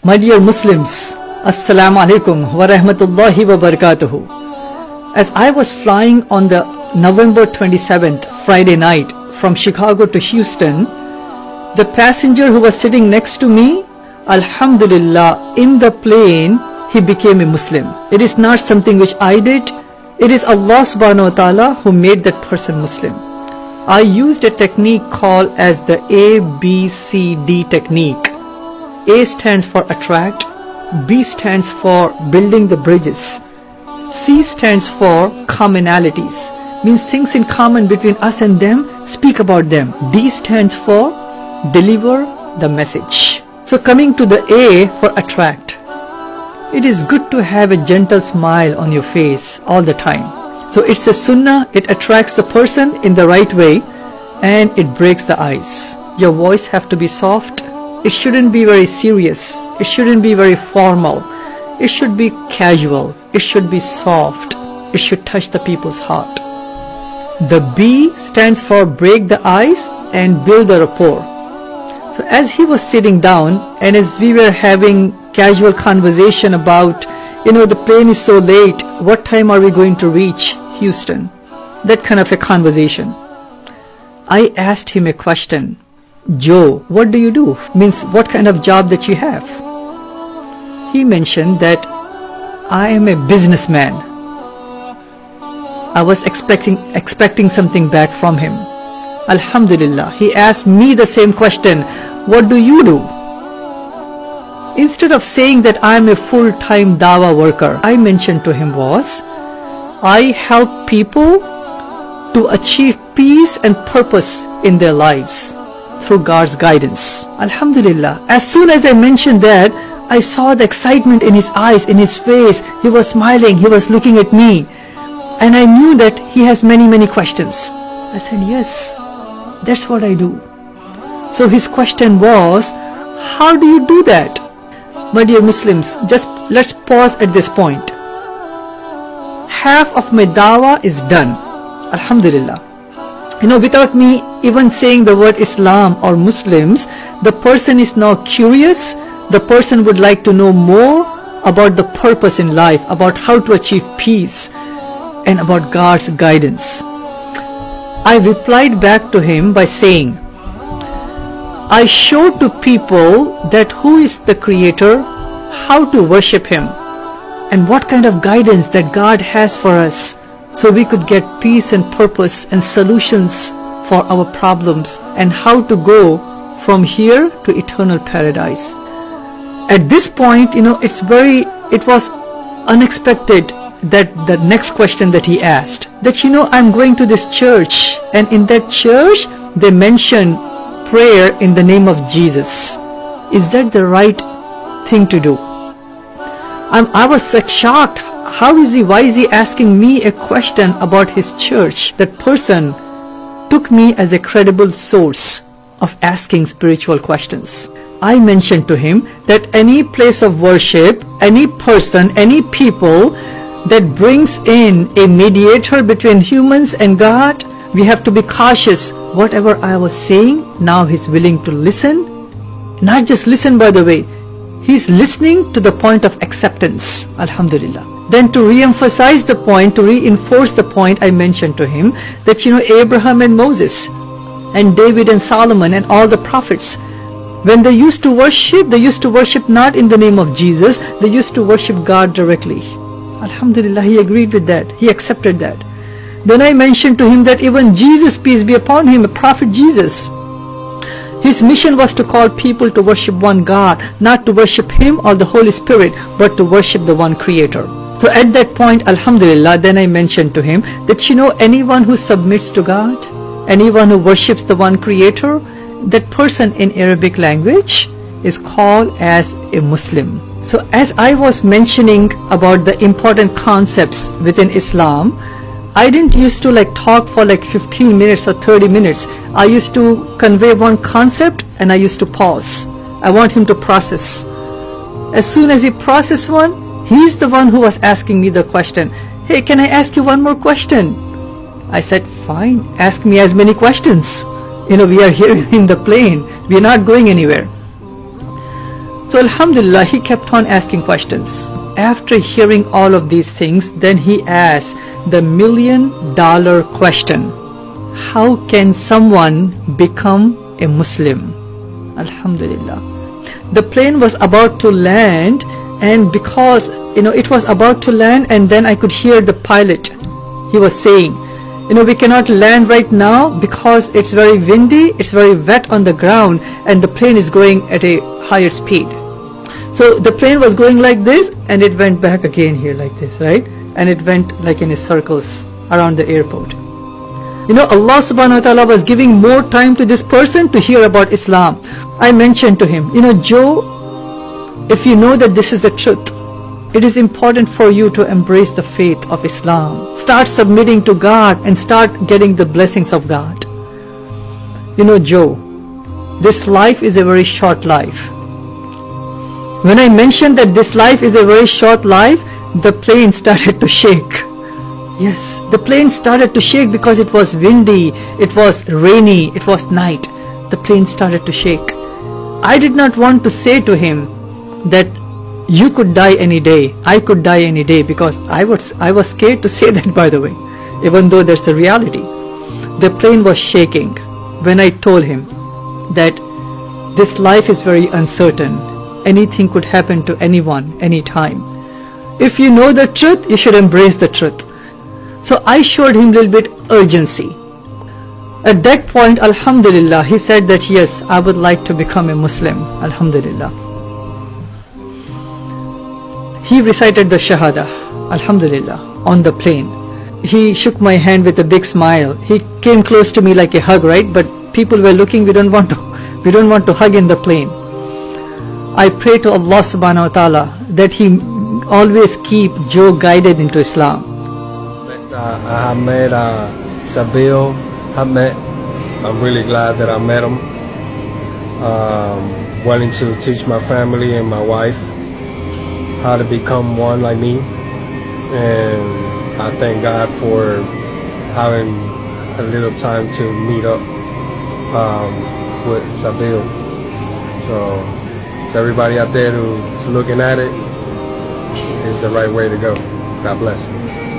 My dear Muslims, Assalamu alaikum wa rahmatullahi wa barakatuhu. As I was flying on the November 27th, Friday night, from Chicago to Houston, the passenger who was sitting next to me, Alhamdulillah, in the plane, he became a Muslim. It is not something which I did. It is Allah subhanahu wa ta'ala who made that person Muslim. I used a technique called as the ABCD technique. A stands for attract, B stands for building the bridges, C stands for commonalities, means things in common between us and them, speak about them. D stands for deliver the message. So coming to the A for attract, it is good to have a gentle smile on your face all the time. So it's a sunnah, it attracts the person in the right way and it breaks the ice. Your voice have to be soft. It shouldn't be very serious. It shouldn't be very formal. It should be casual. It should be soft. It should touch the people's heart. The B stands for break the ice and build the rapport. So as he was sitting down and as we were having casual conversation about, the plane is so late, what time are we going to reach Houston? That kind of a conversation. I asked him a question. Joe, what do you do? Means what kind of job that you have? He mentioned that I am a businessman. I was expecting something back from him. Alhamdulillah, he asked me the same question. What do you do? Instead of saying that I am a full-time dawah worker, I mentioned to him was, I help people to achieve peace and purpose in their lives through God's guidance. Alhamdulillah. As soon as I mentioned that, I saw the excitement in his eyes, in his face. He was smiling, he was looking at me. And I knew that he has many questions. I said, yes, that's what I do. So his question was, how do you do that? My dear Muslims, just let's pause at this point. Half of my dawah is done. Alhamdulillah. Without me even saying the word Islam or Muslims, the person is now curious. The person would like to know more about the purpose in life, about how to achieve peace, and about God's guidance. I replied back to him by saying, I show to people that who is the Creator, how to worship Him, and what kind of guidance that God has for us, so we could get peace and purpose and solutions for our problems and how to go from here to eternal paradise. At this point, it was unexpected that the next question that he asked, that I'm going to this church and in that church they mention prayer in the name of Jesus. Is that the right thing to do? I was shocked. Why is he asking me a question about his church? That person took me as a credible source of asking spiritual questions. I mentioned to him that any place of worship, any person, any people that brings in a mediator between humans and God, we have to be cautious. Whatever I was saying, now he's willing to listen. Not just listen, by the way. He's listening to the point of acceptance. Alhamdulillah. Then to re-emphasize the point, to reinforce the point, I mentioned to him that Abraham and Moses and David and Solomon and all the prophets, when they used to worship not in the name of Jesus, they used to worship God directly. Alhamdulillah, he agreed with that. He accepted that. Then I mentioned to him that even Jesus, peace be upon him, a prophet Jesus, his mission was to call people to worship one God, not to worship him or the Holy Spirit, but to worship the one Creator. So at that point, Alhamdulillah, then I mentioned to him that anyone who submits to God, anyone who worships the one Creator, that person in Arabic language is called as a Muslim. So as I was mentioning about the important concepts within Islam, I didn't used to talk for 15 minutes or 30 minutes. I used to convey one concept and I used to pause. I want him to process. As soon as he processed one, he's the one who was asking me the question. Hey, can I ask you one more question? I said, fine, ask me as many questions. We are here in the plane. We are not going anywhere. So Alhamdulillah, he kept on asking questions. After hearing all of these things, then he asked the $1,000,000 question. How can someone become a Muslim? Alhamdulillah. The plane was about to land, and because it was about to land, and then I could hear the pilot. He was saying, we cannot land right now because it's very windy, it's very wet on the ground, and the plane is going at a higher speed. So the plane was going like this, and it went back again here like this, right? And it went like in circles around the airport. Allah subhanahu wa ta'ala was giving more time to this person to hear about Islam. I mentioned to him, Joe, if you know that this is the truth, it is important for you to embrace the faith of Islam. Start submitting to God and start getting the blessings of God. Joe, this life is a very short life. When I mentioned that this life is a very short life, the plane started to shake. Yes, the plane started to shake because it was windy, it was rainy, it was night. The plane started to shake. I did not want to say to him that you could die any day, I could die any day, because I was scared to say that, by the way, even though that's a reality. The plane was shaking when I told him that this life is very uncertain. Anything could happen to anyone, anytime. If you know the truth, you should embrace the truth. So I showed him a little bit urgency. At that point, Alhamdulillah, he said that yes, I would like to become a Muslim. Alhamdulillah. He recited the shahada, Alhamdulillah, on the plane. He shook my hand with a big smile. He came close to me like a hug, right? But people were looking, we don't want to hug in the plane. I pray to Allah subhanahu wa ta'ala that He always keep Joe guided into Islam. I met Sabil. I'm really glad that I met him. Wanting to teach my family and my wife how to become one like me. And I thank God for having a little time to meet up with Sabil. So everybody out there who's looking at it, is the right way to go. God bless you.